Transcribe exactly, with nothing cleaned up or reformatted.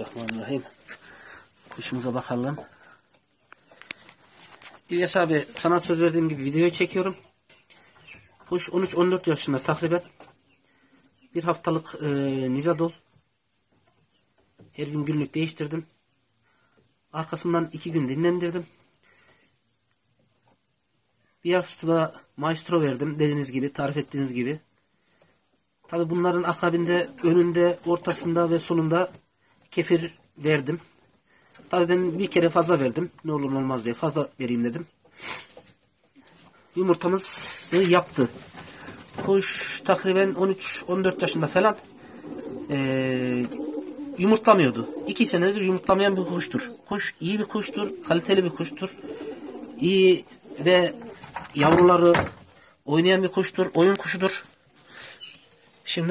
Bismillahirrahmanirrahim. Kuşumuza bakalım. İlyas abi, sana söz verdiğim gibi videoyu çekiyorum. Kuş on üç on dört yaşında takriben. Bir haftalık e, nizadol. Her gün günlük değiştirdim. Arkasından iki gün dinlendirdim. Bir haftada maestro verdim. Dediğiniz gibi, tarif ettiğiniz gibi. Tabi bunların akabinde önünde, ortasında ve sonunda kefir verdim. Tabi ben bir kere fazla verdim. Ne olur ne olmaz diye fazla vereyim dedim. Yumurtamızı yaptı. Kuş takriben on üç on dört yaşında falan. Ee, yumurtlamıyordu. iki senedir yumurtlamayan bir kuştur. Kuş iyi bir kuştur. Kaliteli bir kuştur. İyi ve yavruları oynayan bir kuştur. Oyun kuşudur.